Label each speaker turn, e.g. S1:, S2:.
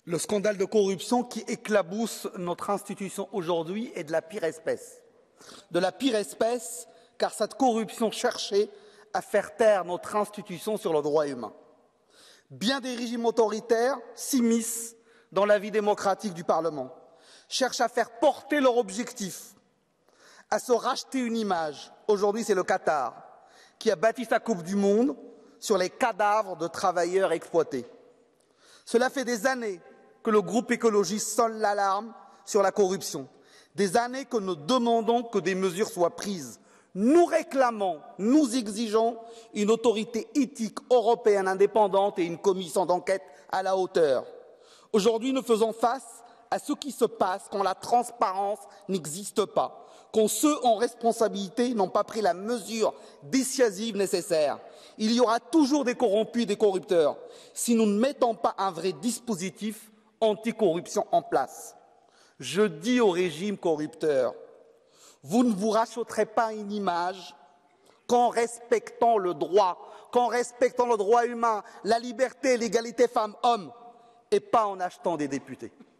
S1: Le scandale de corruption qui éclabousse notre institution aujourd'hui est de la pire espèce. De la pire espèce, car cette corruption cherchait à faire taire notre institution sur le droit humain. Bien des régimes autoritaires s'immiscent dans la vie démocratique du Parlement, cherchent à faire porter leur objectif, à se racheter une image. Aujourd'hui, c'est le Qatar qui a bâti sa Coupe du Monde sur les cadavres de travailleurs exploités. Cela fait des années que le groupe écologiste sonne l'alarme sur la corruption. Des années que nous demandons que des mesures soient prises. Nous réclamons, nous exigeons une autorité éthique européenne indépendante et une commission d'enquête à la hauteur. Aujourd'hui, nous faisons face à ce qui se passe quand la transparence n'existe pas, quand ceux en responsabilité n'ont pas pris la mesure dissuasive nécessaire. Il y aura toujours des corrompus et des corrupteurs si nous ne mettons pas un vrai dispositif anticorruption en place. Je dis au régime corrupteur, vous ne vous rachèterez pas une image qu'en respectant le droit, qu'en respectant le droit humain, la liberté, l'égalité femmes-hommes, et pas en achetant des députés.